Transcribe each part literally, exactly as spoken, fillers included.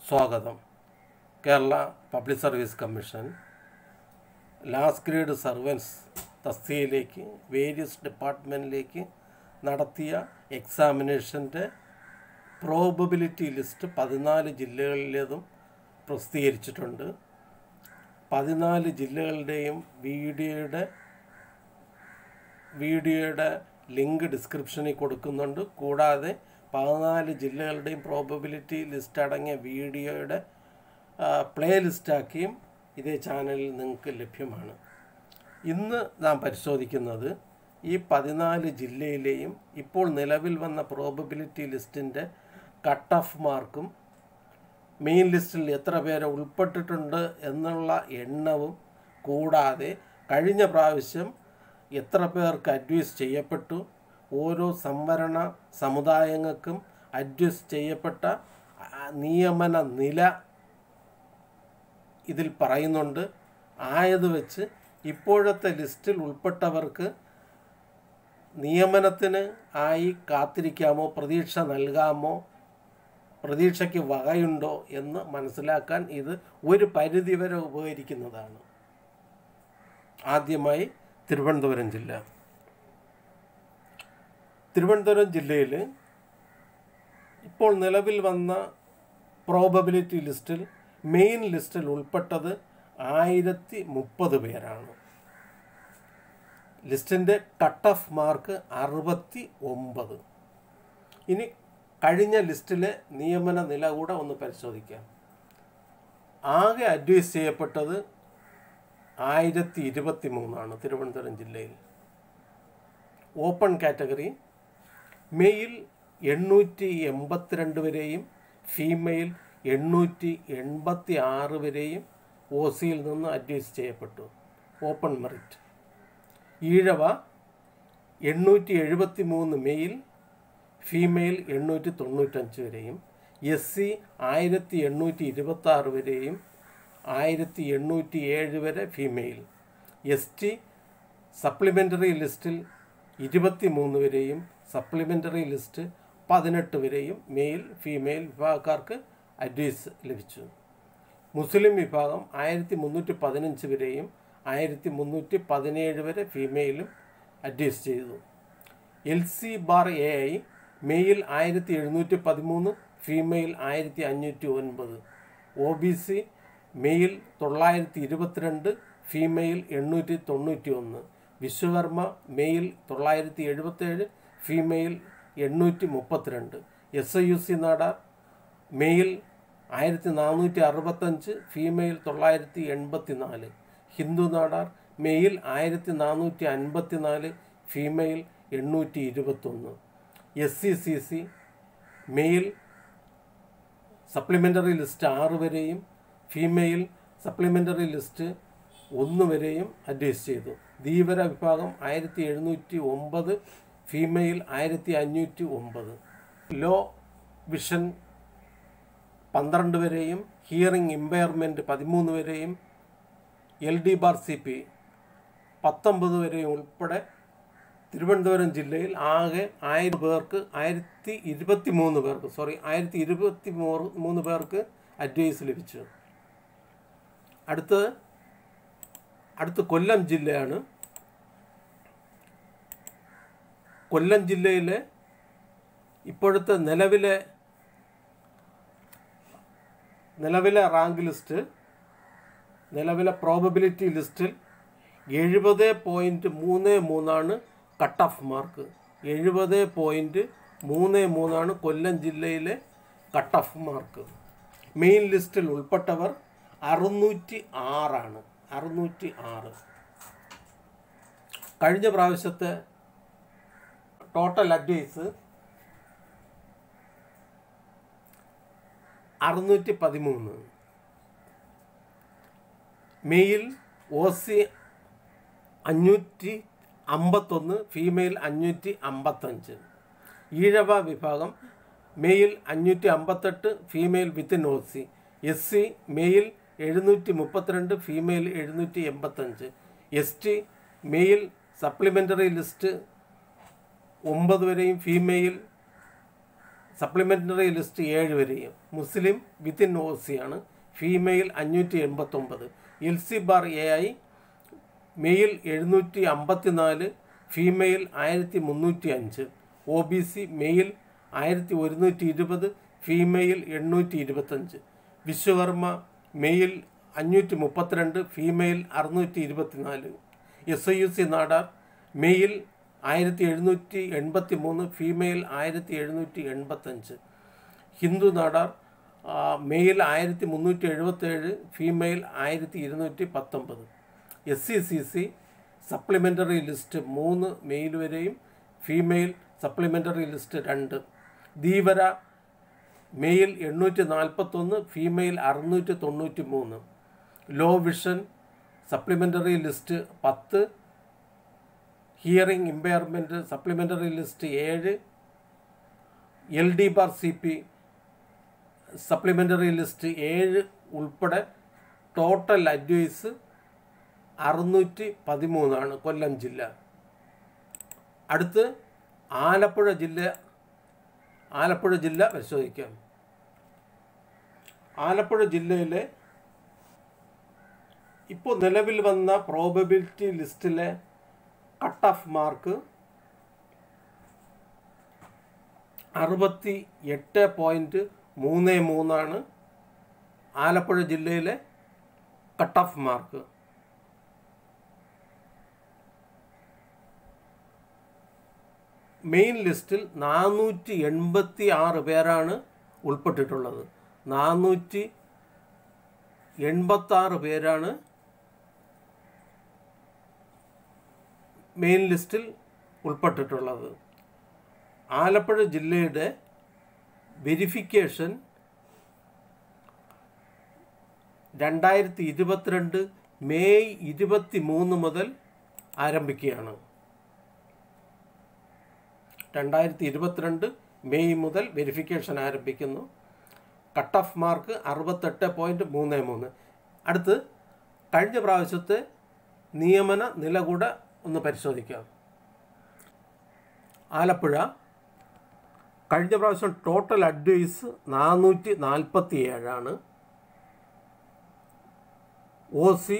സ്വാഗതം. Kerala public service commission last grade servants തസ്തികയിലേക്ക് വേരിയസ് ഡിപ്പാർട്ട്മെൻറ്റിലേക്ക് നടത്തിയ എക്സാമിനേഷൻ്റെ പ്രോബബിലിറ്റി ലിസ്റ്റ് പതിനാല് ജില്ലകളിലേതും പ്രസിദ്ധീകരിച്ചിട്ടുണ്ട്. പതിനാല് ജില്ലകളുടെയും വീഡിയോയുടെ വീഡിയോയുടെ ലിങ്ക് ഡിസ്ക്രിപ്ഷനിൽ കൊടുക്കുന്നുണ്ട്. കൂടാതെ പതിനാല് ജില്ലകളുടെയും പ്രോബബിലിറ്റി ലിസ്റ്റ് അടങ്ങിയ വീഡിയോയുടെ പ്ലേ ലിസ്റ്റാക്കിയും ഇതേ ചാനലിൽ നിങ്ങൾക്ക് ലഭ്യമാണ്. ഇന്ന് നാം പരിശോധിക്കുന്നത് ഈ പതിനാല് ജില്ലയിലെയും ഇപ്പോൾ നിലവിൽ വന്ന പ്രോബബിലിറ്റി ലിസ്റ്റിൻ്റെ കട്ട് ഓഫ് മാർക്കും മെയിൻ ലിസ്റ്റിൽ എത്ര പേരെ ഉൾപ്പെട്ടിട്ടുണ്ട് എന്നുള്ള എണ്ണവും, കൂടാതെ കഴിഞ്ഞ പ്രാവശ്യം എത്ര പേർക്ക് അഡ്വൈസ് ചെയ്യപ്പെട്ടു, ഓരോ സംവരണ സമുദായങ്ങൾക്കും അഡ്വൈസ് ചെയ്യപ്പെട്ട നിയമന നില ഇതിൽ പറയുന്നുണ്ട്. ആയത് വെച്ച് ഇപ്പോഴത്തെ ലിസ്റ്റിൽ ഉൾപ്പെട്ടവർക്ക് നിയമനത്തിന് ആയി കാത്തിരിക്കാമോ, പ്രതീക്ഷ നൽകാമോ, പ്രതീക്ഷയ്ക്ക് വകയുണ്ടോ എന്ന് മനസ്സിലാക്കാൻ ഇത് ഒരു പരിധിവരെ ഉപകരിക്കുന്നതാണ്. ആദ്യമായി തിരുവനന്തപുരം ജില്ല. തിരുവനന്തപുരം ജില്ലയിൽ ഇപ്പോൾ നിലവിൽ വന്ന പ്രോബബിലിറ്റി ലിസ്റ്റിൽ മെയിൻ ലിസ്റ്റിൽ ഉൾപ്പെട്ടത് ആയിരത്തി മുപ്പത് പേരാണ്. ലിസ്റ്റിൻ്റെ കട്ട് ഓഫ് മാർക്ക് അറുപത്തി ഒമ്പത്. ഇനി കഴിഞ്ഞ ലിസ്റ്റിലെ നിയമന നില കൂടെ ഒന്ന് പരിശോധിക്കാം. ആകെ അഡ്വൈസ് ചെയ്യപ്പെട്ടത് ആയിരത്തി ഇരുപത്തി മൂന്നാണ് തിരുവനന്തപുരം ജില്ലയിൽ. ഓപ്പൺ കാറ്റഗറി മെയിൽ എണ്ണൂറ്റി എൺപത്തിരണ്ട് വരെയും ഫീമെയിൽ എണ്ണൂറ്റി എൺപത്തി ആറ് വരെയും ഒ സിയിൽ നിന്ന് അഡ്വൈസ് ചെയ്യപ്പെട്ടു. Open merit. ഈഴവ എണ്ണൂറ്റി എഴുപത്തി മൂന്ന് മെയിൽ, ഫീമെയിൽ എണ്ണൂറ്റി തൊണ്ണൂറ്റഞ്ച് വരെയും, എസ് സി ആയിരത്തി എണ്ണൂറ്റി ഇരുപത്തി ആറ് വരെയും ആയിരത്തി എണ്ണൂറ്റി ഏഴ് വരെ ഫീമെയിൽ, എസ് ടി സപ്ലിമെൻ്ററി ലിസ്റ്റിൽ ഇരുപത്തി മൂന്ന് വരെയും സപ്ലിമെൻ്ററി ലിസ്റ്റ് പതിനെട്ട് വരെയും മെയിൽ ഫീമെയിൽ വിഭാഗക്കാർക്ക് അഡ്വൈസ് ലഭിച്ചു. മുസ്ലിം വിഭാഗം ആയിരത്തി മുന്നൂറ്റി പതിനഞ്ച് വരെയും ആയിരത്തി മുന്നൂറ്റി പതിനേഴ് വരെ ഫീമെയിലും അഡ്വൈസ് ചെയ്തു. L C bar A I male ആയിരത്തി എഴുന്നൂറ്റി പതിമൂന്ന്, ഫീമെയിൽ ആയിരത്തി അഞ്ഞൂറ്റി ഒൻപത്. ഒ ബി സി മെയിൽ തൊള്ളായിരത്തി ഇരുപത്തിരണ്ട്, ഫീമെയിൽ എണ്ണൂറ്റി തൊണ്ണൂറ്റി ഒന്ന്. വിശ്വകർമ്മ മെയിൽ തൊള്ളായിരത്തി എഴുപത്തേഴ്, ഫീമെയിൽ എണ്ണൂറ്റി മുപ്പത്തിരണ്ട്. S I U C Nadar male ആയിരത്തി നാനൂറ്റി അറുപത്തഞ്ച്, ഫീമെയിൽ തൊള്ളായിരത്തി എൺപത്തി നാല്. ഹിന്ദു നാടാർ മെയിൽ ആയിരത്തി നാനൂറ്റി അൻപത്തി നാല്, ഫീമെയിൽ എണ്ണൂറ്റി ഇരുപത്തൊന്ന്. S C C C male supplementary list ആറ് വരെയും ഫീമെയിൽ സപ്ലിമെൻ്ററി ലിസ്റ്റ് ഒന്ന് വരെയും അഡ്വൈസ് ചെയ്തു. ധീവര വിഭാഗം ആയിരത്തി എഴുന്നൂറ്റി ഒമ്പത്, ഫീമെയിൽ ആയിരത്തി അഞ്ഞൂറ്റി ഒമ്പത്. ലോ വിഷൻ പന്ത്രണ്ട് വരെയും ഹിയറിംഗ് ഇമ്പയർമെൻറ്റ് പതിമൂന്ന് വരെയും L D bar C P പത്തൊമ്പത് വരെയും ഉൾപ്പെടെ തിരുവനന്തപുരം ജില്ലയിൽ ആകെ ആയിരം പേർക്ക് ആയിരത്തി ഇരുപത്തി മൂന്ന് പേർക്ക് സോറി ആയിരത്തി ഇരുപത്തി മൂന്ന് പേർക്ക് അഡ്വൈസ് ലഭിച്ചു. അടുത്ത് അടുത്ത് കൊല്ലം ജില്ലയാണ്. കൊല്ലം ജില്ലയിലെ ഇപ്പോഴത്തെ നിലവിലെ നിലവിലെ റാങ്ക് ലിസ്റ്റ്, നിലവിലെ പ്രോബബിലിറ്റി ലിസ്റ്റിൽ എഴുപത് പോയിൻറ്റ് മൂന്ന് മൂന്നാണ് കട്ട് ഓഫ് മാർക്ക്. എഴുപത് പോയിൻറ്റ് മൂന്ന് മൂന്നാണ് കൊല്ലം ജില്ലയിലെ കട്ട് ഓഫ് മാർക്ക്. മെയിൻ ലിസ്റ്റിൽ ഉൾപ്പെട്ടവർ അറുന്നൂറ്റി ആറാണ്. അറുന്നൂറ്റി ആറ്. കഴിഞ്ഞ പ്രാവശ്യത്തെ ടോട്ടൽ അഡ്വൈസ് അറുന്നൂറ്റി പതിമൂന്ന്. മെയിൽ ഒ സി അഞ്ഞൂറ്റി അമ്പത്തൊന്ന്, ഫീമെയിൽ അഞ്ഞൂറ്റി അമ്പത്തഞ്ച്. ഈഴവ വിഭാഗം മെയിൽ അഞ്ഞൂറ്റി അമ്പത്തെട്ട്, female within O C. S C male എഴുന്നൂറ്റി മുപ്പത്തിരണ്ട്, ഫീമെയിൽ എഴുന്നൂറ്റി എൺപത്തഞ്ച്. S T male supplementary list ഒമ്പത് വരെയും ഫീമെയിൽ സപ്ലിമെൻ്ററി ലിസ്റ്റ് ഏഴ് വരെയും. മുസ്ലിം വിത്തിൻ ഒ സി ആണ്. ഫീമെയിൽ അഞ്ഞൂറ്റി എൺപത്തൊമ്പത്. L C bar A I male എഴുന്നൂറ്റി അമ്പത്തി നാല്, ഫീമെയിൽ ആയിരത്തി മുന്നൂറ്റി അഞ്ച്. ഒ ബി സി മെയിൽ ആയിരത്തി ഒരുന്നൂറ്റി ഇരുപത്, ഫീമെയിൽ എണ്ണൂറ്റി ഇരുപത്തഞ്ച്. വിശ്വകർമ്മ മെയിൽ അഞ്ഞൂറ്റി മുപ്പത്തിരണ്ട്, ഫീമെയിൽ അറുന്നൂറ്റി ഇരുപത്തിനാല്. S I U C Nadar male ആയിരത്തി എഴുന്നൂറ്റി എൺപത്തി മൂന്ന്, ഫീമെയിൽ ആയിരത്തി എഴുന്നൂറ്റി എൺപത്തഞ്ച്. ഹിന്ദു നാടാർ മെയിൽ ആയിരത്തി മുന്നൂറ്റി എഴുപത്തേഴ്, ഫീമെയിൽ ആയിരത്തി ഇരുന്നൂറ്റി പത്തൊമ്പത്. S C C C supplementary list മൂന്ന് മെയിൽ വരെയും, ഫീമെയിൽ സപ്ലിമെൻ്ററി ലിസ്റ്റ് രണ്ട്. ധീവര മെയിൽ എണ്ണൂറ്റി നാൽപ്പത്തൊന്ന്, ഫീമെയിൽ അറുന്നൂറ്റി തൊണ്ണൂറ്റി മൂന്ന്. ലോ വിഷൻ സപ്ലിമെൻ്ററി ലിസ്റ്റ് പത്ത്, ഹിയറിംഗ് ഇമ്പയർമെൻറ്റ് സപ്ലിമെൻ്ററി ലിസ്റ്റ് ഏഴ്. L D bar C P supplementary list ഏഴ് ഉൾപ്പെടെ ടോട്ടൽ അഡ്വൈസ് അറുന്നൂറ്റി പതിമൂന്നാണ് കൊല്ലം ജില്ല. അടുത്ത് ആലപ്പുഴ ജില്ല ആലപ്പുഴ ജില്ല പരിശോധിക്കാം. ആലപ്പുഴ ജില്ലയിലെ ഇപ്പോൾ നിലവിൽ വന്ന പ്രോബബിലിറ്റി ലിസ്റ്റിലെ കട്ട് ഓഫ് മാർക്ക് അറുപത്തി എട്ട് പോയിൻറ്റ് മൂന്ന് മൂന്നാണ്. ആലപ്പുഴ ജില്ലയിലെ കട്ട് ഓഫ് മാർക്ക്. മെയിൻ ലിസ്റ്റിൽ നാനൂറ്റി എൺപത്തി ആറ് പേരാണ് ഉൾപ്പെട്ടിട്ടുള്ളത്. നാനൂറ്റി എൺപത്താറ് പേരാണ് മെയിൻ ലിസ്റ്റിൽ ഉൾപ്പെട്ടിട്ടുള്ളത്. ആലപ്പുഴ ജില്ലയുടെ വെരിഫിക്കേഷൻ രണ്ടായിരത്തി ഇരുപത്തിരണ്ട് മെയ് ഇരുപത്തി മൂന്ന് മുതൽ ആരംഭിക്കുകയാണ്. രണ്ടായിരത്തി ഇരുപത്തിരണ്ട് മെയ് മുതൽ വെരിഫിക്കേഷൻ ആരംഭിക്കുന്നു. കട്ട് ഓഫ് മാർക്ക് അറുപത്തെട്ട് പോയിൻറ്റ് മൂന്ന് മൂന്ന്. അടുത്ത് കഴിഞ്ഞ പ്രാവശ്യത്തെ നിയമന നില കൂടെ ഒന്ന് പരിശോധിക്കാം. ആലപ്പുഴ കഴിഞ്ഞ പ്രാവശ്യം ടോട്ടൽ അഡ്വൈസ് നാനൂറ്റി നാൽപ്പത്തി ഏഴാണ്. ഒ സി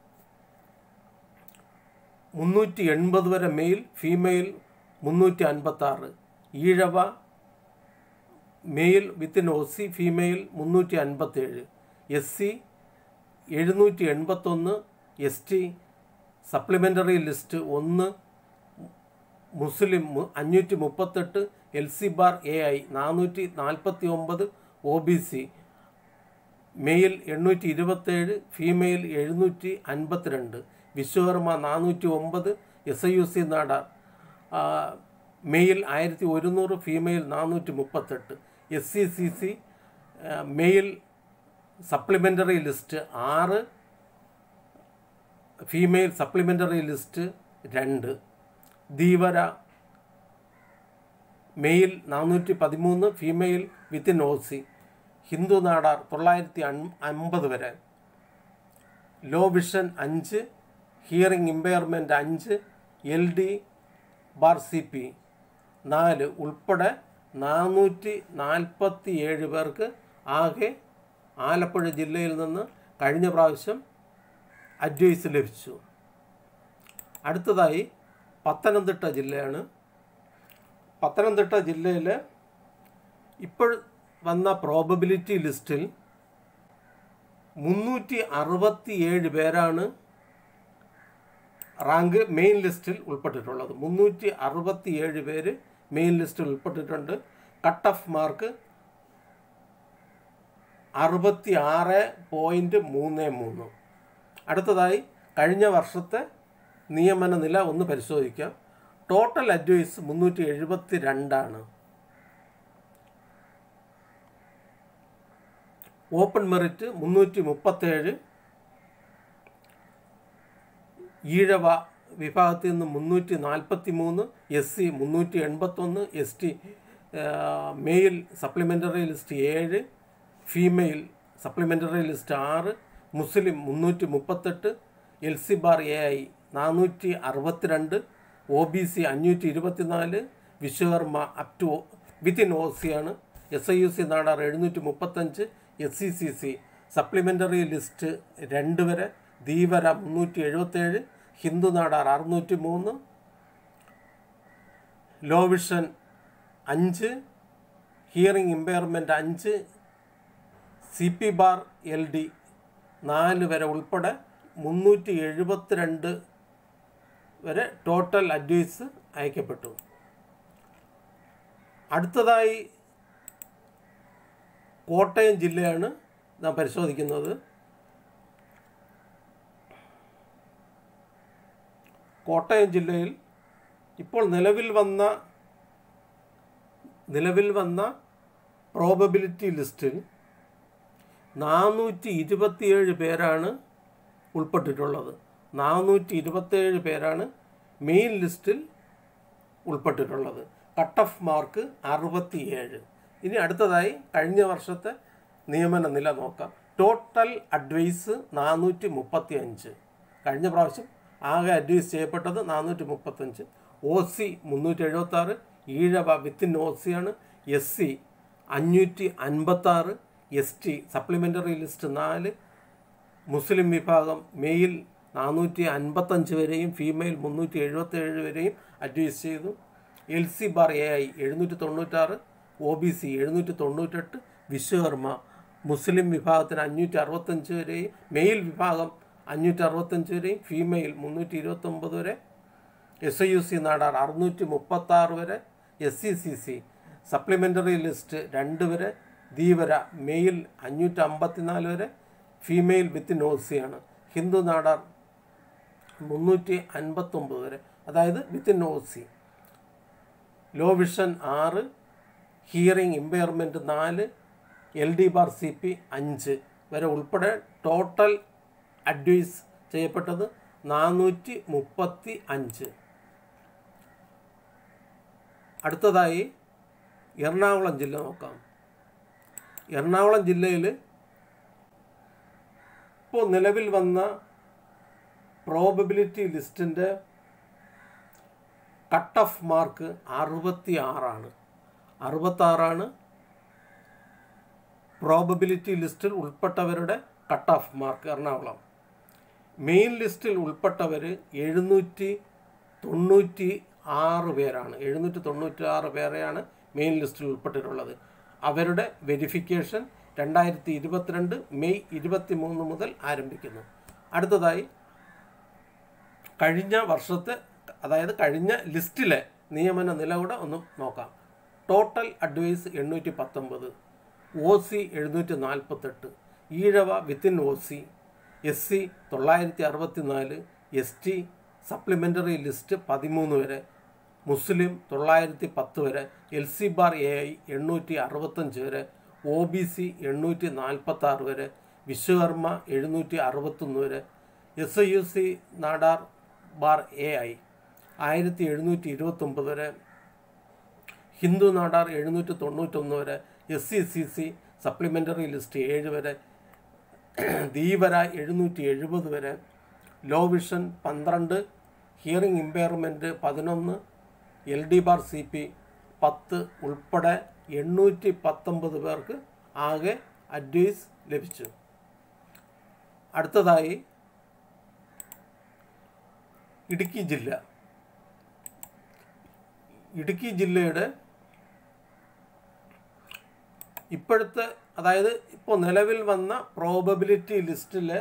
മുന്നൂറ്റി എൺപത് വരെ മെയിൽ, ഫീമെയിൽ മുന്നൂറ്റി അൻപത്താറ്. Ezhava male within O C, female മുന്നൂറ്റി അൻപത്തേഴ്. എസ് സി എഴുന്നൂറ്റി എൺപത്തൊന്ന്. എസ് ടി സപ്ലിമെൻ്ററി ലിസ്റ്റ് ഒന്ന്. മുസ്ലിം അഞ്ഞൂറ്റി മുപ്പത്തെട്ട്. L C bar A I നാനൂറ്റി നാൽപ്പത്തി ഒമ്പത്. ഒ ബി സി മെയിൽ എണ്ണൂറ്റി ഇരുപത്തേഴ്, ഫീമെയിൽ എഴുന്നൂറ്റി അൻപത്തിരണ്ട്. വിശ്വകർമ്മ നാനൂറ്റി ഒമ്പത്. S I U C Nadar male ആയിരത്തി ഒരുന്നൂറ്, ഫീമെയിൽ നാനൂറ്റി മുപ്പത്തെട്ട്. S C C C male supplementary list ആറ്, ഫീമെയിൽ സപ്ലിമെൻ്ററി ലിസ്റ്റ് രണ്ട്. ധീവര മെയിൽ നാനൂറ്റി പതിമൂന്ന്, female within O C. Hindu Nadar തൊള്ളായിരത്തി അൻപത് വരെ. ലോ വിഷൻ അഞ്ച്, ഹിയറിംഗ് ഇമ്പയർമെൻറ്റ് അഞ്ച്, L D bar C P നാല് ഉൾപ്പെടെ നാനൂറ്റി നാൽപ്പത്തി ഏഴ് പേർക്ക് ആകെ ആലപ്പുഴ ജില്ലയിൽ നിന്ന് കഴിഞ്ഞ പ്രാവശ്യം അഡ്വൈസ് ലഭിച്ചു. അടുത്തതായി പത്തനംതിട്ട ജില്ലയാണ്. പത്തനംതിട്ട ജില്ലയിൽ ഇപ്പോൾ വന്ന പ്രോബബിലിറ്റി ലിസ്റ്റിൽ മുന്നൂറ്റി അറുപത്തി ഏഴ് പേരാണ് റാങ്ക് മെയിൻ ലിസ്റ്റിൽ ഉൾപ്പെട്ടിട്ടുള്ളത്. മുന്നൂറ്റി അറുപത്തി ഏഴ് പേര് മെയിൻ ലിസ്റ്റിൽ ഉൾപ്പെട്ടിട്ടുണ്ട്. കട്ട് ഓഫ് മാർക്ക് അറുപത്തി ആറ് പോയിൻറ്റ് മൂന്ന് മൂന്ന്. അടുത്തതായി കഴിഞ്ഞ വർഷത്തെ നിയമന നില ഒന്ന് പരിശോധിക്കാം. ടോട്ടൽ അഡ്വൈസ് മുന്നൂറ്റി എഴുപത്തി രണ്ടാണ്. ഓപ്പൺ മെറിറ്റ് മുന്നൂറ്റി മുപ്പത്തേഴ്. ഈഴവ വിഭാഗത്തിൽ നിന്ന് മുന്നൂറ്റി നാൽപ്പത്തി മൂന്ന്. എസ് സി മുന്നൂറ്റി എൺപത്തൊന്ന്. S T male supplementary list ഏഴ്, ഫീമെയിൽ സപ്ലിമെൻ്ററി ലിസ്റ്റ് ആറ്. മുസ്ലിം മുന്നൂറ്റി മുപ്പത്തെട്ട്. L C bar A I നാനൂറ്റി അറുപത്തിരണ്ട്. ഒ ബി സി അഞ്ഞൂറ്റി ഇരുപത്തി നാല്. Vishwakarma up to within O C ആണ്. S I U C Nadar എഴുന്നൂറ്റി മുപ്പത്തഞ്ച്, S C C C supplementary list രണ്ട് വരെ, ധീവര മുന്നൂറ്റി എഴുപത്തേഴ്, ഹിന്ദു നാടാർ അറുന്നൂറ്റി മൂന്ന്, ലോ വിഷൻ അഞ്ച്, ഹിയറിംഗ് ഇമ്പയർമെൻറ്റ് അഞ്ച്, C P bar L D നാല് വരെ ഉൾപ്പെടെ മുന്നൂറ്റി എഴുപത്തിരണ്ട് വരെ ടോട്ടൽ അഡ്വൈസ് അയക്കപ്പെട്ടു. അടുത്തതായി കോട്ടയം ജില്ലയാണ് നാം പരിശോധിക്കുന്നത്. കോട്ടയം ജില്ലയിൽ ഇപ്പോൾ നിലവിൽ വന്ന നിലവിൽ വന്ന പ്രോബബിലിറ്റി ലിസ്റ്റിൽ നാനൂറ്റി ഇരുപത്തിയേഴ് പേരാണ് ഉൾപ്പെട്ടിട്ടുള്ളത്. നാനൂറ്റി ഇരുപത്തേഴ് പേരാണ് മെയിൻ ലിസ്റ്റിൽ ഉൾപ്പെട്ടിട്ടുള്ളത്. കട്ട് ഓഫ് മാർക്ക് അറുപത്തിയേഴ്. ഇനി അടുത്തതായി കഴിഞ്ഞ വർഷത്തെ നിയമന നില നോക്കാം. ടോട്ടൽ അഡ്വൈസ് നാനൂറ്റി മുപ്പത്തി അഞ്ച്. കഴിഞ്ഞ പ്രാവശ്യം ആകെ അഡ്വൈസ് ചെയ്യപ്പെട്ടത് നാനൂറ്റി മുപ്പത്തഞ്ച്. ഒ സി മുന്നൂറ്റി എഴുപത്താറ്, ഈഴവ വിത്തിൻ ഒ സി ആണ്. എസ് സി അഞ്ഞൂറ്റി അൻപത്താറ്, എസ് ടി സപ്ലിമെൻ്ററി ലിസ്റ്റ് നാല്, മുസ്ലിം വിഭാഗം മെയിൽ നാനൂറ്റി അൻപത്തഞ്ച് വരെയും ഫീമെയിൽ മുന്നൂറ്റി എഴുപത്തേഴ് വരെയും അഡ്വൈസ് ചെയ്തു. L C bar A I എഴുന്നൂറ്റി തൊണ്ണൂറ്റാറ്, ഒ ബി സി എഴുന്നൂറ്റി തൊണ്ണൂറ്റെട്ട്, വിശ്വകർമ്മ മുസ്ലിം വിഭാഗത്തിന് അഞ്ഞൂറ്റി അറുപത്തഞ്ച് വരെയും മെയിൽ വിഭാഗം അഞ്ഞൂറ്റി അറുപത്തഞ്ച് വരെയും ഫീമെയിൽ മുന്നൂറ്റി ഇരുപത്തൊമ്പത് വരെ, S I U C Nadar അറുന്നൂറ്റി മുപ്പത്താറ് വരെ, S C C C supplementary list രണ്ട് വരെ, ധീവര മെയിൽ അഞ്ഞൂറ്റി അമ്പത്തിനാല് വരെ, ഫീമെയിൽ വിത്തിൻ ഒ സി ആണ്. ഹിന്ദു നാടാർ മുന്നൂറ്റി അൻപത്തൊമ്പത് വരെ, അതായത് within O C. Low vision ആറ്, ഹിയറിംഗ് ഇമ്പയർമെൻറ്റ് നാല്, L D bar C P അഞ്ച് വരെ ഉൾപ്പെടെ ടോട്ടൽ അഡ്വൈസ് ചെയ്യപ്പെട്ടത് നാനൂറ്റി മുപ്പത്തി അഞ്ച്. അടുത്തതായി എറണാകുളം ജില്ല നോക്കാം. എറണാകുളം ജില്ലയിൽ ഇപ്പോൾ നിലവിൽ വന്ന പ്രോബബിലിറ്റി ലിസ്റ്റിൻ്റെ കട്ട് ഓഫ് മാർക്ക് അറുപത്തി ആറാണ്. അറുപത്താറാണ് പ്രോബബിലിറ്റി ലിസ്റ്റിൽ ഉൾപ്പെട്ടവരുടെ cut off mark Ernakulam. Main ലിസ്റ്റിൽ ഉൾപ്പെട്ടവർ എഴുന്നൂറ്റി തൊണ്ണൂറ്റി ആറ് പേരാണ്. എഴുന്നൂറ്റി തൊണ്ണൂറ്റി ആറ് പേരെയാണ് മെയിൻ ലിസ്റ്റിൽ ഉൾപ്പെട്ടിട്ടുള്ളത്. അവരുടെ വെരിഫിക്കേഷൻ രണ്ടായിരത്തി ഇരുപത്തിരണ്ട് മെയ് ഇരുപത്തി മൂന്ന് മുതൽ ആരംഭിക്കുന്നു. അടുത്തതായി കഴിഞ്ഞ വർഷത്തെ അതായത് കഴിഞ്ഞ ലിസ്റ്റിലെ നിയമന നില കൂടെ ഒന്ന് നോക്കാം. ടോട്ടൽ അഡ്വൈസ് എണ്ണൂറ്റി പത്തൊമ്പത്, ഒ സി എഴുന്നൂറ്റി നാൽപ്പത്തെട്ട്, Ezhava within O C, S C തൊള്ളായിരത്തി അറുപത്തി നാല്, എസ് ടി സപ്ലിമെൻ്ററി ലിസ്റ്റ് പതിമൂന്ന് വരെ, മുസ്ലിം തൊള്ളായിരത്തി പത്ത് വരെ, L C bar A I എണ്ണൂറ്റി അറുപത്തഞ്ച് വരെ, ഒ ബി സി എണ്ണൂറ്റി നാൽപ്പത്താറ് വരെ, വിശ്വകർമ്മ എഴുന്നൂറ്റി അറുപത്തൊന്ന് വരെ, S I U C Nadar bar A I ആയിരത്തി എഴുന്നൂറ്റി ഇരുപത്തൊമ്പത് വരെ, ഹിന്ദു നാടാർ എഴുന്നൂറ്റി തൊണ്ണൂറ്റൊന്ന് വരെ, S C C C supplementary list ഏഴ് വരെ, ധീവര എഴുന്നൂറ്റി എഴുപത് വരെ, ലോ വിഷൻ പന്ത്രണ്ട്, ഹിയറിംഗ് ഇമ്പയർമെൻറ്റ് പതിനൊന്ന്, L D bar C P പത്ത് ഉൾപ്പെടെ എണ്ണൂറ്റി പത്തൊമ്പത് പേർക്ക് ആകെ അഡ്വൈസ് ലഭിച്ചു. അടുത്തതായി ഇടുക്കി ജില്ല. ഇടുക്കി ജില്ലയുടെ ഇപ്പോഴത്തെ അതായത് ഇപ്പോൾ നിലവിൽ വന്ന പ്രോബബിലിറ്റി ലിസ്റ്റിലെ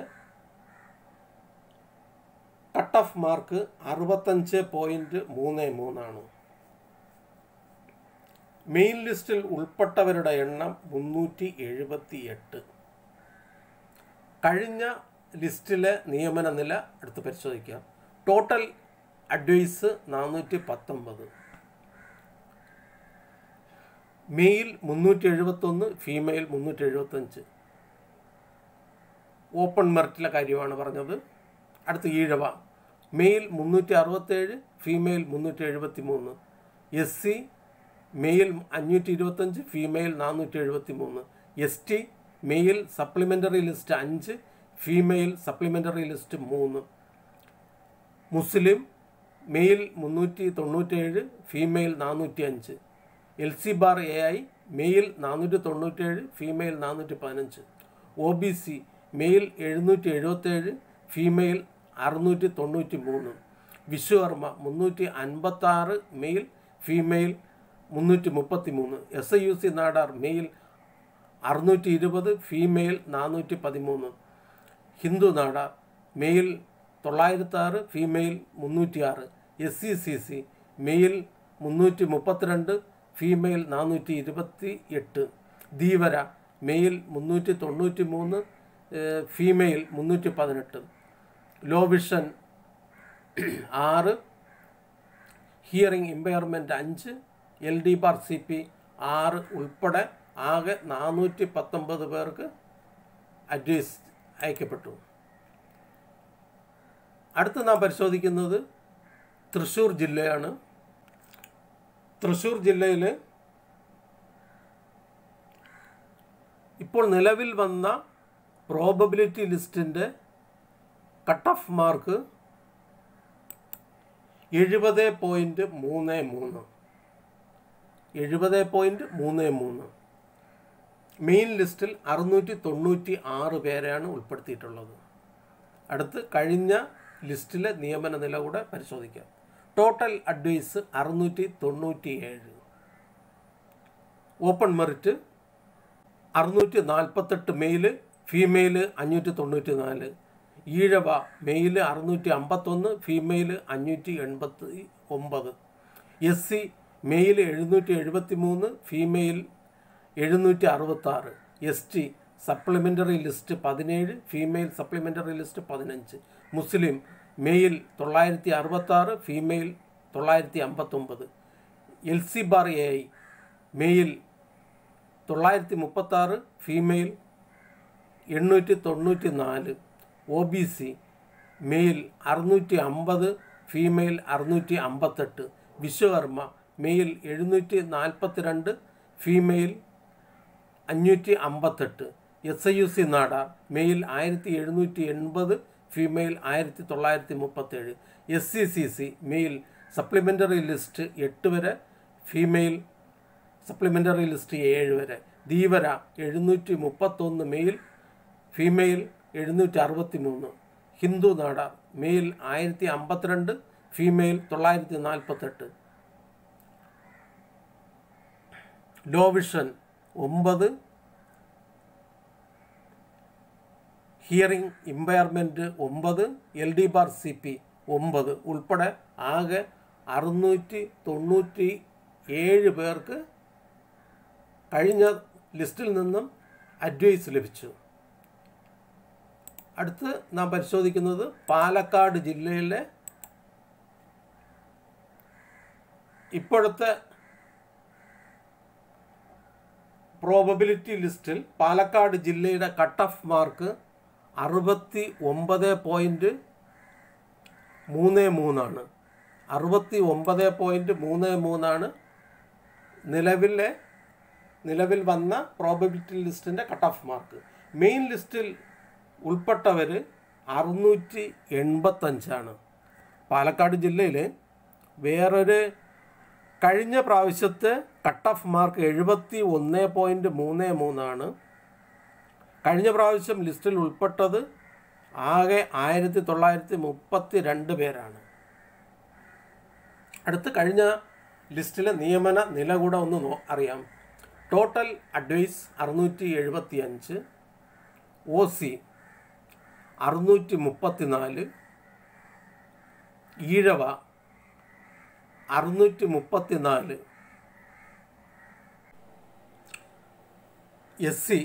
കട്ട് ഓഫ് മാർക്ക് അറുപത്തഞ്ച് പോയിൻറ്റ് മൂന്ന് മൂന്നാണ്. മെയിൻ ലിസ്റ്റിൽ ഉൾപ്പെട്ടവരുടെ എണ്ണം മുന്നൂറ്റി എഴുപത്തി എട്ട്. കഴിഞ്ഞ ലിസ്റ്റിലെ നിയമന നില എടുത്ത് പരിശോധിക്കാം. ടോട്ടൽ അഡ്വൈസ് നാനൂറ്റി പത്തൊമ്പത്, മെയിൽ മുന്നൂറ്റി എഴുപത്തൊന്ന്, ഫീമെയിൽ മുന്നൂറ്റി എഴുപത്തഞ്ച്. ഓപ്പൺ മെറിറ്റിലെ കാര്യമാണ് പറഞ്ഞത്. അടുത്ത് ഈഴവ മെയിൽ മുന്നൂറ്റി അറുപത്തേഴ്, ഫീമെയിൽ മുന്നൂറ്റി എഴുപത്തി മൂന്ന്, എസ് സി മെയിൽ അഞ്ഞൂറ്റി ഇരുപത്തഞ്ച്, ഫീമെയിൽ നാനൂറ്റി എഴുപത്തി മൂന്ന്, S T male supplementary list അഞ്ച്, ഫീമെയിൽ സപ്ലിമെൻ്ററി ലിസ്റ്റ് മൂന്ന്, മുസ്ലിം മെയിൽ മുന്നൂറ്റി തൊണ്ണൂറ്റേഴ്, ഫീമെയിൽ നാനൂറ്റി അഞ്ച്, L C bar A I male നാനൂറ്റി തൊണ്ണൂറ്റേഴ്, ഫീമെയിൽ നാനൂറ്റി പതിനഞ്ച്. ഒ ബി സി മെയിൽ എഴുന്നൂറ്റി എഴുപത്തേഴ്, ഫീമെയിൽ അറുന്നൂറ്റി തൊണ്ണൂറ്റി മൂന്ന്. വിശ്വകർമ്മ മുന്നൂറ്റി അൻപത്താറ്, മെയിൽ ഫീമെയിൽ മുന്നൂറ്റി മുപ്പത്തി മൂന്ന്. S I U C Nadar male അറുന്നൂറ്റി ഇരുപത്, ഫീമെയിൽ നാനൂറ്റി പതിമൂന്ന്. ഹിന്ദു നാടാർ മെയിൽ തൊള്ളായിരത്താറ്, ഫീമെയിൽ മുന്നൂറ്റി ആറ്. S C C C male മുന്നൂറ്റി മുപ്പത്തിരണ്ട്, ഫീമെയിൽ നാനൂറ്റി ഇരുപത്തി എട്ട്. ധീവര മെയിൽ മുന്നൂറ്റി തൊണ്ണൂറ്റി മൂന്ന്, ഫീമെയിൽ മുന്നൂറ്റി പതിനെട്ട്. ലോ വിഷൻ ആറ്, ഹിയറിംഗ് ഇമ്പയർമെൻറ്റ് അഞ്ച്, L D bar C P ആറ് ഉൾപ്പെടെ ആകെ നാനൂറ്റി പത്തൊമ്പത് പേർക്ക് അഡ്വൈസ് അയക്കപ്പെട്ടു. അടുത്ത് നാം പരിശോധിക്കുന്നത് തൃശ്ശൂർ ജില്ലയാണ്. തൃശ്ശൂർ ജില്ലയിൽ ഇപ്പോൾ നിലവിൽ വന്ന പ്രോബബിലിറ്റി ലിസ്റ്റിൻ്റെ കട്ട് ഓഫ് മാർക്ക് എഴുപത് പോയിൻറ്റ് മൂന്ന് മൂന്ന് എഴുപത് പോയിൻറ്റ് മൂന്ന് മൂന്ന്. മെയിൻ ലിസ്റ്റിൽ അറുന്നൂറ്റി തൊണ്ണൂറ്റി ആറ് പേരെയാണ് ഉൾപ്പെടുത്തിയിട്ടുള്ളത്. അടുത്ത് കഴിഞ്ഞ ലിസ്റ്റിലെ നിയമന നില കൂടെ പരിശോധിക്കാം. ടോട്ടൽ അഡ്വൈസ് അറുന്നൂറ്റി തൊണ്ണൂറ്റി ഏഴ്. ഓപ്പൺ മെറിറ്റ് അറുന്നൂറ്റി നാൽപ്പത്തെട്ട് മെയില്, ഫീമെയില് അഞ്ഞൂറ്റി തൊണ്ണൂറ്റി നാല്. ഈഴവ മെയില് അറുന്നൂറ്റി അമ്പത്തൊന്ന്, ഫീമെയില് അഞ്ഞൂറ്റി എൺപത്തി ഒമ്പത്. എസ് സി മെയിൽ എഴുന്നൂറ്റി എഴുപത്തി മൂന്ന്, ഫീമെയിൽ എഴുന്നൂറ്റി അറുപത്താറ്. എസ് ടി സപ്ലിമെൻ്ററി ലിസ്റ്റ് പതിനേഴ്, ഫീമെയിൽ സപ്ലിമെൻ്ററി ലിസ്റ്റ് പതിനഞ്ച്. മുസ്ലിം മെയിൽ തൊള്ളായിരത്തി അറുപത്താറ്, ഫീമെയിൽ തൊള്ളായിരത്തി അമ്പത്തൊമ്പത്. L C bar A I male തൊള്ളായിരത്തി മുപ്പത്താറ്, ഫീമെയിൽ എണ്ണൂറ്റി തൊണ്ണൂറ്റി നാല്. ഒ ബി സി മെയിൽ അറുന്നൂറ്റി അമ്പത്, ഫീമെയിൽ അറുന്നൂറ്റി അമ്പത്തെട്ട്. വിശ്വകർമ്മ മെയിൽ എഴുന്നൂറ്റി നാൽപ്പത്തി രണ്ട്, ഫീമെയിൽ അഞ്ഞൂറ്റി അമ്പത്തെട്ട്. S I U C Nadar male ആയിരത്തി എഴുന്നൂറ്റി എൺപത്, ഫീമെയിൽ ആയിരത്തി തൊള്ളായിരത്തി മുപ്പത്തേഴ്. S C C C male supplementary list എട്ട് വരെ, ഫീമെയിൽ സപ്ലിമെൻ്ററി ലിസ്റ്റ് ഏഴ് വരെ. ധീവര എഴുന്നൂറ്റി മുപ്പത്തൊന്ന് മെയിൽ, ഫീമെയിൽ എഴുന്നൂറ്റി അറുപത്തി മൂന്ന്. ഹിന്ദു നാടാർ മെയിൽ ആയിരത്തി അമ്പത്തിരണ്ട്, ഫീമെയിൽ തൊള്ളായിരത്തി നാൽപ്പത്തെട്ട്. ലോ വിഷൻ ഒമ്പത്, ഹിയറിംഗ് ഇമ്പയർമെൻറ്റ് ഒമ്പത്, L D bar C P ഒമ്പത് ഉൾപ്പെടെ ആകെ അറുന്നൂറ്റി തൊണ്ണൂറ്റി ഏഴ് പേർക്ക് കഴിഞ്ഞ ലിസ്റ്റിൽ നിന്നും അഡ്വൈസ് ലഭിച്ചു. അടുത്ത് നാം പരിശോധിക്കുന്നത് പാലക്കാട് ജില്ലയിലെ ഇപ്പോഴത്തെ പ്രോബബിലിറ്റി ലിസ്റ്റിൽ പാലക്കാട് ജില്ലയുടെ കട്ട് ഓഫ് മാർക്ക് അറുപത്തി ഒമ്പത് പോയിൻറ്റ് മൂന്ന് മൂന്നാണ്. അറുപത്തി ഒമ്പത് പോയിൻറ്റ് മൂന്ന് മൂന്നാണ് നിലവിലെ നിലവിൽ വന്ന പ്രോബബിലിറ്റി ലിസ്റ്റിൻ്റെ കട്ട് ഓഫ് മാർക്ക്. മെയിൻ ലിസ്റ്റിൽ ഉൾപ്പെട്ടവർ അറുന്നൂറ്റി എൺപത്തഞ്ചാണ്. പാലക്കാട് ജില്ലയിൽ വേറൊരു കഴിഞ്ഞ പ്രാവശ്യത്തെ കട്ട് ഓഫ് മാർക്ക് എഴുപത്തി ഒന്ന് പോയിൻറ്റ് മൂന്ന് മൂന്നാണ്. കഴിഞ്ഞ പ്രാവശ്യം ലിസ്റ്റിൽ ഉൾപ്പെട്ടത് ആകെ ആയിരത്തി തൊള്ളായിരത്തി മുപ്പത്തി രണ്ട് പേരാണ്. അടുത്ത് കഴിഞ്ഞ ലിസ്റ്റിലെ നിയമന നില കൂടെ ഒന്ന് നോ അറിയാം. ടോട്ടൽ അഡ്വൈസ് അറുന്നൂറ്റി എഴുപത്തി അഞ്ച്, ഒ സി അറുന്നൂറ്റി മുപ്പത്തി നാല്, ഈഴവ അറുന്നൂറ്റി മുപ്പത്തി നാല്, എസ് സി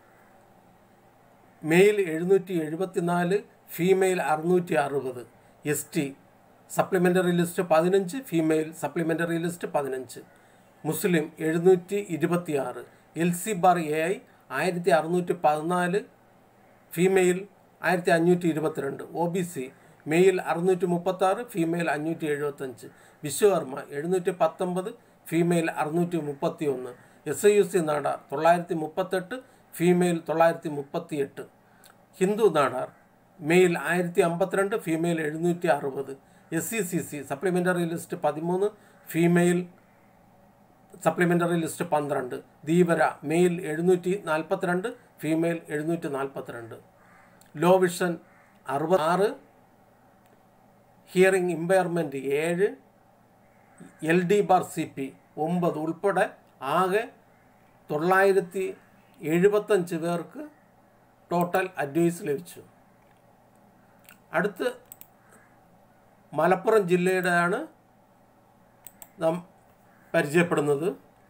മെയിൽ എഴുന്നൂറ്റി എഴുപത്തി നാല്, ഫീമെയിൽ അറുന്നൂറ്റി അറുപത്. എസ് ടി സപ്ലിമെൻ്ററി ലിസ്റ്റ് പതിനഞ്ച്, ഫീമെയിൽ സപ്ലിമെൻ്ററി ലിസ്റ്റ് പതിനഞ്ച്. മുസ്ലിം എഴുന്നൂറ്റി ഇരുപത്തി ആറ്. L C bar A I ആയിരത്തി അറുന്നൂറ്റി പതിനാല്, ഫീമെയിൽ ആയിരത്തി അഞ്ഞൂറ്റി ഇരുപത്തിരണ്ട്. ഒ ബി സി മെയിൽ അറുന്നൂറ്റി മുപ്പത്താറ്, ഫീമെയിൽ അഞ്ഞൂറ്റി എഴുപത്തഞ്ച്. വിശ്വകർമ്മ എഴുന്നൂറ്റി പത്തൊമ്പത്, ഫീമെയിൽ അറുന്നൂറ്റി മുപ്പത്തി ഒന്ന്. S I U C Nadar തൊള്ളായിരത്തി മുപ്പത്തെട്ട്, ഫീമെയിൽ തൊള്ളായിരത്തി മുപ്പത്തി എട്ട്. ഹിന്ദു നാടാർ മെയിൽ ആയിരത്തി അമ്പത്തിരണ്ട്, ഫീമെയിൽ എഴുന്നൂറ്റി അറുപത്. S C C C supplementary list പതിമൂന്ന്, ഫീമെയിൽ സപ്ലിമെൻ്ററി ലിസ്റ്റ് പന്ത്രണ്ട്. ധീവര മെയിൽ എഴുന്നൂറ്റി നാൽപ്പത്തിരണ്ട്, ഫീമെയിൽ എഴുന്നൂറ്റി നാൽപ്പത്തിരണ്ട്. ലോ വിഷൻ അറുപത്താറ്, ഹിയറിംഗ് ഇമ്പയർമെൻറ്റ് ഏഴ്, L D bar C P ഒമ്പത് ഉൾപ്പെടെ ആകെ തൊള്ളായിരത്തി എഴുപത്തഞ്ച് പേർക്ക് ടോട്ടൽ അഡ്വൈസ് ലഭിച്ചു. അടുത്ത് മലപ്പുറം ജില്ലയുടെയാണ് നാം പരിചയപ്പെടുന്നത്.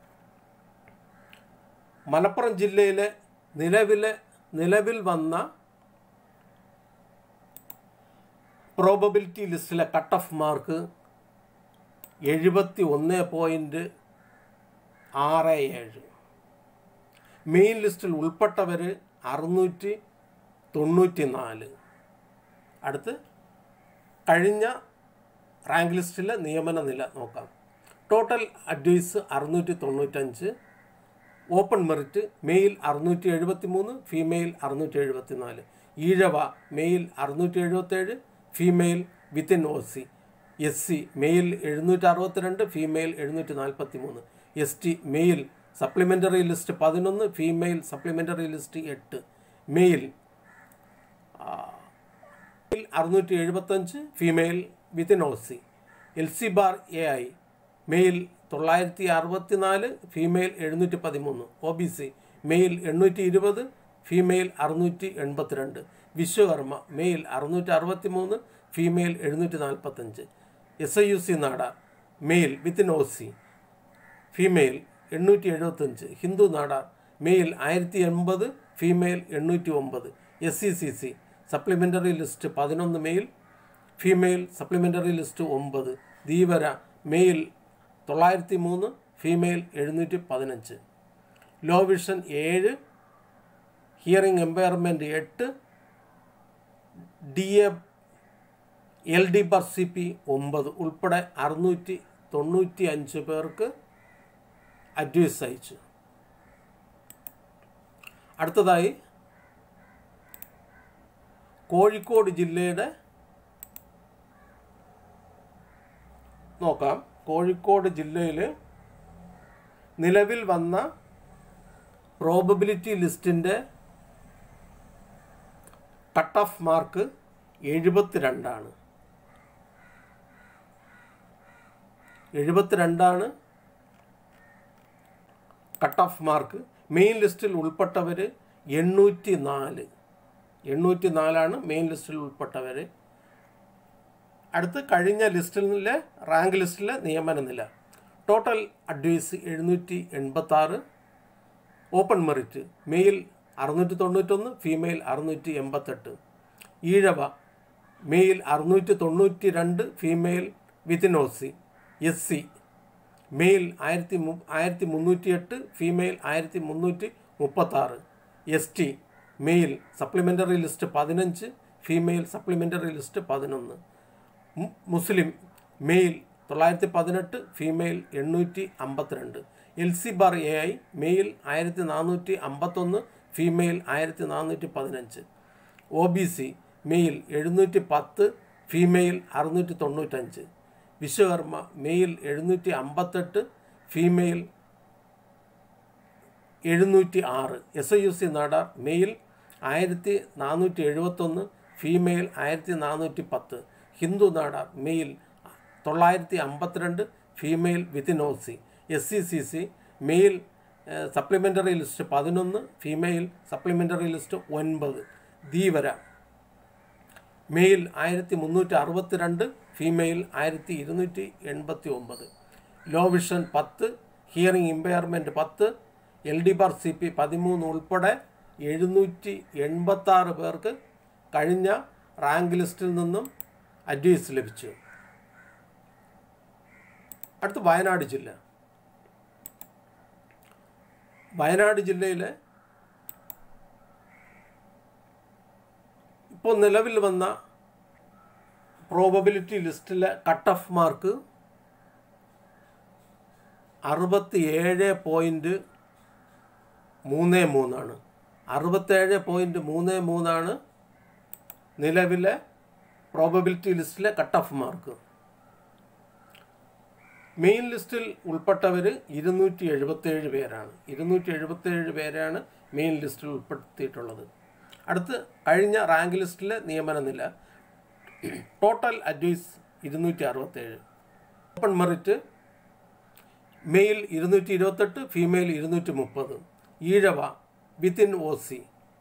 മലപ്പുറം ജില്ലയിലെ നിലവിലെ നിലവിൽ വന്ന പ്രോബബിലിറ്റി ലിസ്റ്റിലെ കട്ട് ഓഫ് മാർക്ക് എഴുപത്തി ഒന്ന് പോയിൻറ്റ് ആറ് ഏഴ്. മെയിൻ ലിസ്റ്റിൽ ഉൾപ്പെട്ടവർ അറുന്നൂറ്റി തൊണ്ണൂറ്റി നാല്. അടുത്ത് കഴിഞ്ഞ റാങ്ക് ലിസ്റ്റിലെ നിയമന നില നോക്കാം. ടോട്ടൽ അഡ്വൈസ് അറുന്നൂറ്റി തൊണ്ണൂറ്റഞ്ച്. ഓപ്പൺ മെറിറ്റ് മെയിൽ അറുന്നൂറ്റി എഴുപത്തി മൂന്ന്, ഫീമെയിൽ അറുന്നൂറ്റി എഴുപത്തി നാല്. ഈഴവ മെയിൽ അറുന്നൂറ്റി എഴുപത്തേഴ്, female within O C. S C male എഴുന്നൂറ്റി അറുപത്തിരണ്ട്, ഫീമെയിൽ എഴുന്നൂറ്റി നാൽപ്പത്തി മൂന്ന്. S T male supplementary list പതിനൊന്ന്, ഫീമെയിൽ സപ്ലിമെൻ്ററി ലിസ്റ്റ് എട്ട്. മെയിൽ അറുന്നൂറ്റി എഴുപത്തഞ്ച്, female within O C. L C bar A I male തൊള്ളായിരത്തി അറുപത്തി നാല്, ഫീമെയിൽ എഴുന്നൂറ്റി പതിമൂന്ന്. ഒ ബി സി മെയിൽ എണ്ണൂറ്റി ഇരുപത്, ഫീമെയിൽ അറുന്നൂറ്റി എൺപത്തിരണ്ട്. വിശ്വകർമ്മ മെയിൽ അറുന്നൂറ്റി അറുപത്തി മൂന്ന്, ഫീമെയിൽ എഴുന്നൂറ്റി നാൽപ്പത്തഞ്ച്. S I U C Nadar male within O C, female എണ്ണൂറ്റി എഴുപത്തഞ്ച്. ഹിന്ദു നാടാർ മെയിൽ ആയിരത്തി എൺപത്, ഫീമെയിൽ എണ്ണൂറ്റി ഒമ്പത്. S C C C supplementary list പതിനൊന്ന് മെയിൽ, ഫീമെയിൽ സപ്ലിമെൻ്ററി ലിസ്റ്റ് ഒമ്പത്. ധീവര മെയിൽ തൊള്ളായിരത്തി മൂന്ന്, ഫീമെയിൽ എഴുന്നൂറ്റി പതിനഞ്ച്. ലോ വിഷൻ ഏഴ്, ഹിയറിംഗ് എംപയർമെൻറ്റ് എട്ട്, D A L D bar C P ഒമ്പത് ഉൾപ്പെടെ അറുന്നൂറ്റി തൊണ്ണൂറ്റി അഞ്ച് പേർക്ക് അഡ്വൈസ് അയച്ചു. അടുത്തതായി കോഴിക്കോട് ജില്ലയുടെ നോക്കാം. കോഴിക്കോട് ജില്ലയിൽ നിലവിൽ വന്ന പ്രോബബിലിറ്റി ലിസ്റ്റിൻ്റെ കട്ട് ഓഫ് മാർക്ക് എഴുപത്തി രണ്ടാണ്. എഴുപത്തി രണ്ടാണ് കട്ട് ഓഫ് മാർക്ക്. മെയിൻ ലിസ്റ്റിൽ ഉൾപ്പെട്ടവർ എണ്ണൂറ്റി നാല്. എണ്ണൂറ്റി നാലാണ് മെയിൻ ലിസ്റ്റിൽ ഉൾപ്പെട്ടവർ. അടുത്ത് കഴിഞ്ഞ ലിസ്റ്റിലെ റാങ്ക് ലിസ്റ്റിലെ നിയമന നില. ടോട്ടൽ അഡ്വൈസ് എഴുന്നൂറ്റി എൺപത്താറ്. ഓപ്പൺ മെറിറ്റ് മെയിൽ അറുന്നൂറ്റി തൊണ്ണൂറ്റൊന്ന്, ഫീമെയിൽ അറുന്നൂറ്റി എൺപത്തെട്ട്. ഈഴവ മെയിൽ അറുന്നൂറ്റി തൊണ്ണൂറ്റി രണ്ട്, female within O C. S C male ആയിരത്തി മു ആയിരത്തി മുന്നൂറ്റി എട്ട്, ഫീമെയിൽ ആയിരത്തി മുന്നൂറ്റി മുപ്പത്താറ്. S T male supplementary list പതിനഞ്ച്, ഫീമെയിൽ സപ്ലിമെൻ്ററി ലിസ്റ്റ് പതിനൊന്ന്. മുസ്ലിം മെയിൽ തൊള്ളായിരത്തി പതിനെട്ട്, ഫീമെയിൽ എണ്ണൂറ്റി അമ്പത്തിരണ്ട്. L C bar A I male ആയിരത്തി നാനൂറ്റി അമ്പത്തൊന്ന്, ഫീമെയിൽ ആയിരത്തി നാനൂറ്റി പതിനഞ്ച്. ഒ ബി സി മെയിൽ എഴുന്നൂറ്റി പത്ത്, ഫീമെയിൽ അറുന്നൂറ്റി തൊണ്ണൂറ്റഞ്ച്. വിശ്വകർമ്മ മെയിൽ എഴുന്നൂറ്റി അമ്പത്തെട്ട്, ഫീമെയിൽ എഴുന്നൂറ്റി ആറ്. S I U C Nadar male ആയിരത്തി നാനൂറ്റി എഴുപത്തൊന്ന്, ഫീമെയിൽ ആയിരത്തി നാനൂറ്റി പത്ത്. ഹിന്ദു നാടാർ മെയിൽ തൊള്ളായിരത്തി അമ്പത്തിരണ്ട്, female within O C. S C C C male supplementary list പതിനൊന്ന്, ഫീമെയിൽ സപ്ലിമെൻ്ററി ലിസ്റ്റ് ഒൻപത്. ധീവര മെയിൽ ആയിരത്തി മുന്നൂറ്റി അറുപത്തി രണ്ട്, ഫീമെയിൽ ആയിരത്തി ഇരുന്നൂറ്റി എൺപത്തി ഒമ്പത്. ലോ വിഷൻ പത്ത്, ഹിയറിംഗ് ഇമ്പയർമെൻറ്റ് പത്ത്, L D bar C P പതിമൂന്ന് ഉൾപ്പെടെ എഴുന്നൂറ്റി എൺപത്താറ് പേർക്ക് കഴിഞ്ഞ റാങ്ക് ലിസ്റ്റിൽ നിന്നും അഡ്വൈസ് ലഭിച്ചു. അടുത്ത് വയനാട് ജില്ല. വയനാട് ജില്ലയിലെ ഇപ്പോൾ നിലവിൽ വന്ന പ്രോബബിലിറ്റി ലിസ്റ്റിലെ കട്ട് ഓഫ് മാർക്ക് അറുപത്തി ഏഴ് പോയിൻറ്റ് മൂന്ന് മൂന്നാണ്. അറുപത്തേഴ് പോയിൻറ്റ് മൂന്ന് മൂന്നാണ് നിലവിലെ പ്രോബബിലിറ്റി ലിസ്റ്റിലെ കട്ട് ഓഫ് മാർക്ക്. മെയിൻ ലിസ്റ്റിൽ ഉൾപ്പെട്ടവർ ഇരുന്നൂറ്റി എഴുപത്തേഴ് പേരാണ്. ഇരുന്നൂറ്റി എഴുപത്തേഴ് പേരാണ് മെയിൻ ലിസ്റ്റിൽ ഉൾപ്പെടുത്തിയിട്ടുള്ളത്. അടുത്ത് കഴിഞ്ഞ റാങ്ക് ലിസ്റ്റിലെ നിയമന നില. ടോട്ടൽ അഡ്വൈസ് ഇരുന്നൂറ്റി അറുപത്തേഴ്. ഓപ്പൺ മെറിറ്റ് മെയിൽ ഇരുന്നൂറ്റി ഇരുപത്തെട്ട്, ഫീമെയിൽ ഇരുന്നൂറ്റി മുപ്പത്. Ezhava within O C.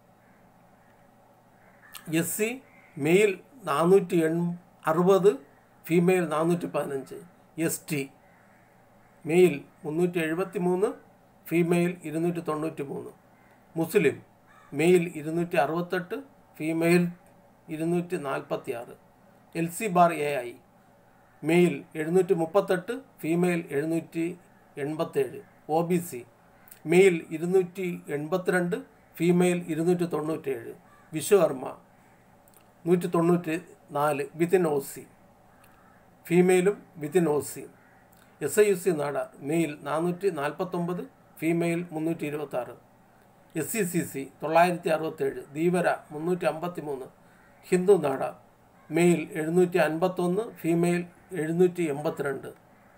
S C male നാനൂറ്റി എൺ അറുപത്, ഫീമെയിൽ നാനൂറ്റി പതിനഞ്ച്. എസ് ടി മെയിൽ മുന്നൂറ്റി എഴുപത്തി മൂന്ന്, ഫീമെയിൽ ഇരുന്നൂറ്റി തൊണ്ണൂറ്റി മൂന്ന്. മുസ്ലിം മെയിൽ ഇരുന്നൂറ്റി അറുപത്തെട്ട്, ഫീമെയിൽ ഇരുന്നൂറ്റി നാൽപ്പത്തി ആറ്. L C bar A I male എഴുന്നൂറ്റി മുപ്പത്തെട്ട്, ഫീമെയിൽ എഴുന്നൂറ്റി എൺപത്തേഴ്. ഒ ബി സി മെയിൽ ഇരുന്നൂറ്റി എൺപത്തിരണ്ട്, ഫീമെയിൽ ഇരുന്നൂറ്റി തൊണ്ണൂറ്റേഴ്. വിശ്വകർമ്മ നൂറ്റി തൊണ്ണൂറ്റി നാല് വിത്തിൻ ഒ സി, ഫീമെയിലും within O C. S I U C Nadar male നാനൂറ്റി നാൽപ്പത്തൊമ്പത്, ഫീമെയിൽ മുന്നൂറ്റി ഇരുപത്തി ആറ്. എസ് സി സി സി തൊള്ളായിരത്തി അറുപത്തേഴ്. ധീവര മുന്നൂറ്റി അമ്പത്തി മൂന്ന്. ഹിന്ദു നാടാർ മെയിൽ എഴുന്നൂറ്റി അൻപത്തൊന്ന്, ഫീമെയിൽ എഴുന്നൂറ്റി എൺപത്തിരണ്ട്.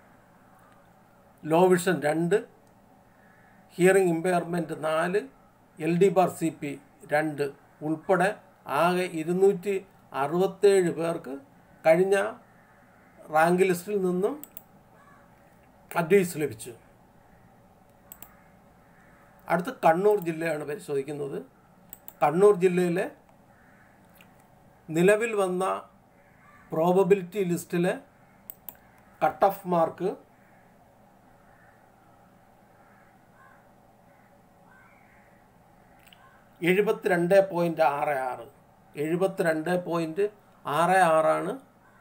ലോ വിഷൻ രണ്ട്, ഹിയറിംഗ് ഇമ്പയർമെൻറ്റ് നാല്, L D bar C P രണ്ട് ഉൾപ്പെടെ ആകെ ഇരുന്നൂറ്റി അറുപത്തേഴ് പേർക്ക് കഴിഞ്ഞ റാങ്ക് ലിസ്റ്റിൽ നിന്നും അഡ്വൈസ് ലഭിച്ചു. അടുത്ത കണ്ണൂർ ജില്ലയാണ് പരിശോധിക്കുന്നത്. കണ്ണൂർ ജില്ലയിലെ നിലവിൽ വന്ന പ്രോബബിലിറ്റി ലിസ്റ്റിലെ കട്ട് ഓഫ് മാർക്ക് എഴുപത്തിരണ്ട് പോയിൻറ്റ് ആറ് ആറ് എഴുപത്തിരണ്ട് പോയിൻറ്റ് ആറ് ആറാണ്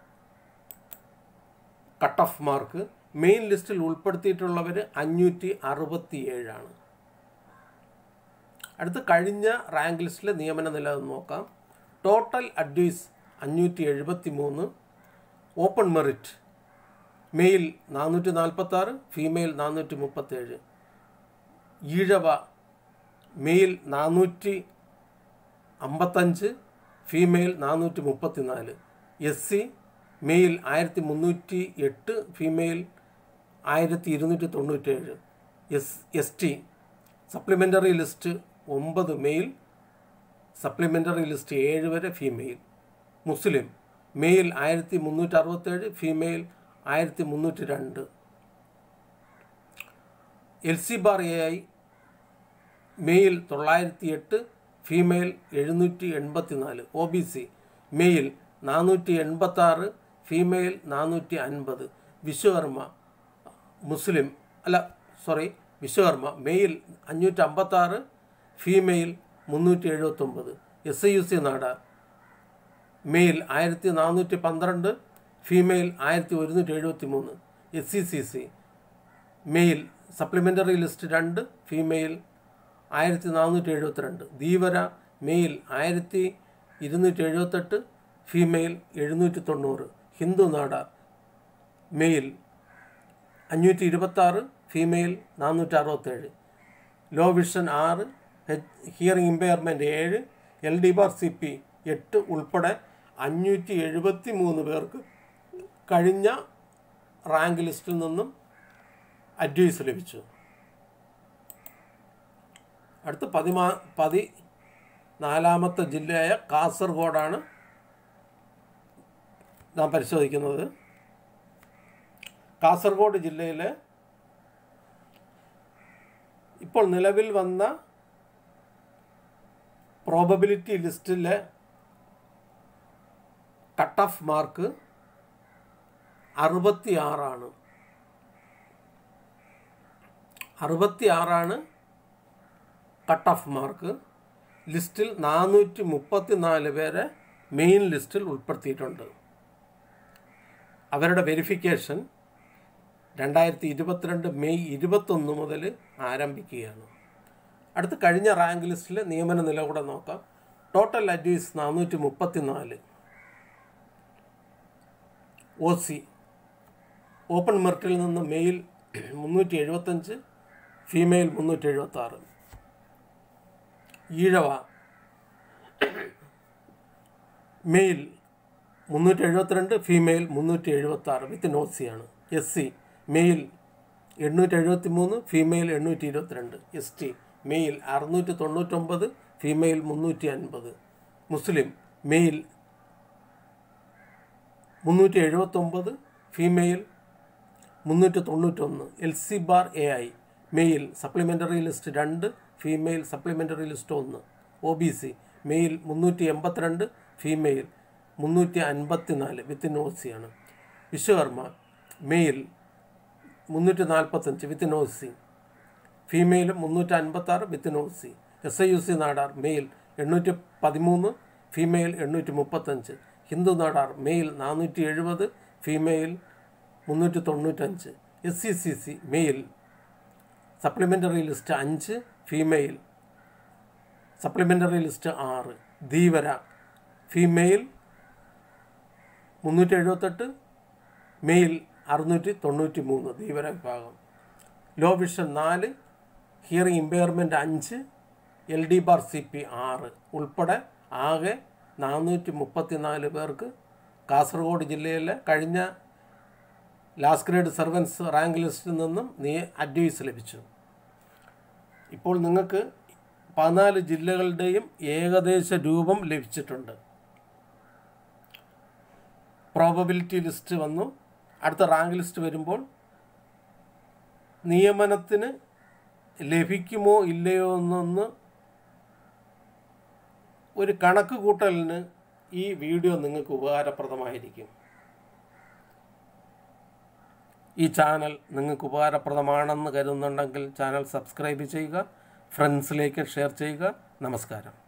കട്ട് ഓഫ് മാർക്ക്. മെയിൻ ലിസ്റ്റിൽ ഉൾപ്പെടുത്തിയിട്ടുള്ളവർ അഞ്ഞൂറ്റി അറുപത്തി ഏഴാണ്. അടുത്ത് കഴിഞ്ഞ റാങ്ക് ലിസ്റ്റിലെ നിയമന നില നോക്കാം. ടോട്ടൽ അഡ്വൈസ് അഞ്ഞൂറ്റി എഴുപത്തി മൂന്ന്. ഓപ്പൺ മെറിറ്റ് മെയിൽ നാനൂറ്റി നാൽപ്പത്തി ആറ്, ഫീമെയിൽ നാനൂറ്റി മുപ്പത്തേഴ്. ഈഴവ മെയിൽ നാനൂറ്റി അമ്പത്തഞ്ച്, ഫീമെയിൽ നാനൂറ്റി മുപ്പത്തി നാല്. എസ് സി മെയിൽ ആയിരത്തി മുന്നൂറ്റി എട്ട്, ഫീമെയിൽ ആയിരത്തി ഇരുന്നൂറ്റി തൊണ്ണൂറ്റേഴ്. S S T supplementary list ഒമ്പത് മെയിൽ, സപ്ലിമെൻ്ററി ലിസ്റ്റ് ഏഴ് വരെ ഫീമെയിൽ. മുസ്ലിം മെയിൽ ആയിരത്തി മുന്നൂറ്റി അറുപത്തേഴ്, ഫീമെയിൽ ആയിരത്തി മുന്നൂറ്റി രണ്ട്. L C bar A I male തൊള്ളായിരത്തി എട്ട്, ഫീമെയിൽ എഴുന്നൂറ്റി എൺപത്തി നാല്. ഒ ബി സി മെയിൽ നാനൂറ്റി എൺപത്താറ്, ഫീമെയിൽ നാനൂറ്റി അൻപത്. വിശ്വകർമ്മ മുസ്ലിം അല്ല സോറി വിശ്വകർമ്മ മെയിൽ അഞ്ഞൂറ്റി അമ്പത്താറ്, ഫീമെയിൽ മുന്നൂറ്റി എഴുപത്തൊമ്പത്. S I U C Nadar male ആയിരത്തി നാനൂറ്റി പന്ത്രണ്ട്, ഫീമെയിൽ ആയിരത്തി ഒരുന്നൂറ്റി എഴുപത്തി മൂന്ന്. S C C C male supplementary list രണ്ട്, ഫീമെയിൽ ആയിരത്തി നാനൂറ്റി എഴുപത്തിരണ്ട്. ധീവര മെയിൽ ആയിരത്തി ഇരുന്നൂറ്റി എഴുപത്തെട്ട്, ഫീമെയിൽ എഴുന്നൂറ്റി തൊണ്ണൂറ്. ഹിന്ദു നാടാർ മെയിൽ അഞ്ഞൂറ്റി ഇരുപത്താറ്, ഫീമെയിൽ നാനൂറ്റി അറുപത്തേഴ്. ലോ വിഷൻ ആറ്, ഹിയറിംഗ് ഇമ്പയർമെൻറ്റ് ഏഴ്, L D bar C P എട്ട് ഉൾപ്പെടെ അഞ്ഞൂറ്റി എഴുപത്തി മൂന്ന് പേർക്ക് കഴിഞ്ഞ റാങ്ക് ലിസ്റ്റിൽ നിന്നും അഡ്വൈസ് ലഭിച്ചു. അടുത്ത പതിമാ പതി നാലാമത്തെ ജില്ലയായ കാസർഗോഡാണ് നാം പരിശോധിക്കുന്നത്. കാസർഗോഡ് ജില്ലയിലെ ഇപ്പോൾ നിലവിൽ വന്ന പ്രോബബിലിറ്റി ലിസ്റ്റിലെ കട്ട് ഓഫ് മാർക്ക് അറുപത്തി ആറാണ് അറുപത്തി ആറാണ് കട്ട് ഓഫ് മാർക്ക്. ലിസ്റ്റിൽ നാനൂറ്റി മുപ്പത്തി നാല് പേരെ മെയിൻ ലിസ്റ്റിൽ ഉൾപ്പെടുത്തിയിട്ടുണ്ട്. അവരുടെ വെരിഫിക്കേഷൻ രണ്ടായിരത്തി ഇരുപത്തിരണ്ട് മെയ് ഇരുപത്തൊന്ന് മുതൽ ആരംഭിക്കുകയാണ്. അടുത്ത് കഴിഞ്ഞ റാങ്ക് ലിസ്റ്റിലെ നിയമന നില കൂടെ നോക്കാം. ടോട്ടൽ അഡ്വൈസ് നാനൂറ്റി മുപ്പത്തി നാല്. ഒ സി ഓപ്പൺ മെറിറ്റിൽ നിന്ന് മെയിൽ മുന്നൂറ്റി എഴുപത്തഞ്ച്, ഫീമെയിൽ മുന്നൂറ്റി എഴുപത്തി ആറ്. ഈഴവ മെയിൽ മുന്നൂറ്റി എഴുപത്തിരണ്ട്, ഫീമെയിൽ മുന്നൂറ്റി എഴുപത്തി ആറ് വിത്തിൻ ഒ സി ആണ്. എസ് സി മെയിൽ എണ്ണൂറ്റി എഴുപത്തി മൂന്ന്, ഫീമെയിൽ എണ്ണൂറ്റി ഇരുപത്തിരണ്ട്. എസ് ടി മെയിൽ അറുന്നൂറ്റി തൊണ്ണൂറ്റൊമ്പത്, ഫീമെയിൽ മുന്നൂറ്റി അൻപത്. മുസ്ലിം മെയിൽ മുന്നൂറ്റി എഴുപത്തൊമ്പത്, ഫീമെയിൽ മുന്നൂറ്റി തൊണ്ണൂറ്റൊന്ന്. L C bar A I male supplementary list രണ്ട്, ഫീമെയിൽ സപ്ലിമെൻ്ററി ലിസ്റ്റ് ഒന്ന്. ഒ ബി സി മെയിൽ മുന്നൂറ്റി എൺപത്തിരണ്ട്, ഫീമെയിൽ മുന്നൂറ്റി അൻപത്തി നാല് വിത്തിൻ ഒ സി ആണ്. വിശ്വകർമ്മ മെയിൽ മുന്നൂറ്റി നാൽപ്പത്തഞ്ച് വിത്തിൻ ഒ സി, ഫീമെയിൽ മുന്നൂറ്റി അൻപത്താറ് within O C. S I U C Nadar male എണ്ണൂറ്റി പതിമൂന്ന്, ഫീമെയിൽ എണ്ണൂറ്റി മുപ്പത്തഞ്ച്. ഹിന്ദു നാടാർ മെയിൽ നാനൂറ്റി എഴുപത്, ഫീമെയിൽ മുന്നൂറ്റി തൊണ്ണൂറ്റഞ്ച്. S C C C male supplementary list അഞ്ച്, ഫീമെയിൽ സപ്ലിമെൻ്ററി ലിസ്റ്റ് ആറ്. ധീവര ഫീമെയിൽ മുന്നൂറ്റി എഴുപത്തെട്ട്, മെയിൽ അറുന്നൂറ്റി തൊണ്ണൂറ്റി മൂന്ന്. ധീവര വിഭാഗം. ലോ വിഷൻ നാല്, ഹിയറിംഗ് ഇമ്പയർമെൻറ്റ് അഞ്ച്, L D bar C P ആറ് ഉൾപ്പെടെ ആകെ നാനൂറ്റി മുപ്പത്തി നാല് പേർക്ക് കാസർഗോഡ് ജില്ലയിലെ കഴിഞ്ഞ ലാസ്റ്റ് ഗ്രേഡ് സർവൻസ് റാങ്ക് ലിസ്റ്റിൽ നിന്നും നീ അഡ്വൈസ് ലഭിച്ചു. ഇപ്പോൾ നിങ്ങൾക്ക് പതിനാല് ജില്ലകളുടെയും ഏകദേശ രൂപം ലഭിച്ചിട്ടുണ്ട്. പ്രോബബിലിറ്റി ലിസ്റ്റ് വന്നു. അടുത്ത റാങ്ക് ലിസ്റ്റ് വരുമ്പോൾ നിയമനത്തിന് ലഭിക്കുമോ ഇല്ലയോ എന്നൊന്ന് ഒരു കണക്ക് കൂട്ടലിന് ഈ വീഡിയോ നിങ്ങൾക്ക് ഉപകാരപ്രദമായിരിക്കും. ഈ ചാനൽ നിങ്ങൾക്ക് ഉപകാരപ്രദമാണെന്ന് കരുതുന്നുണ്ടെങ്കിൽ ചാനൽ സബ്സ്ക്രൈബ് ചെയ്യുക, ഫ്രണ്ട്സിലേക്ക് ഷെയർ ചെയ്യുക. നമസ്കാരം.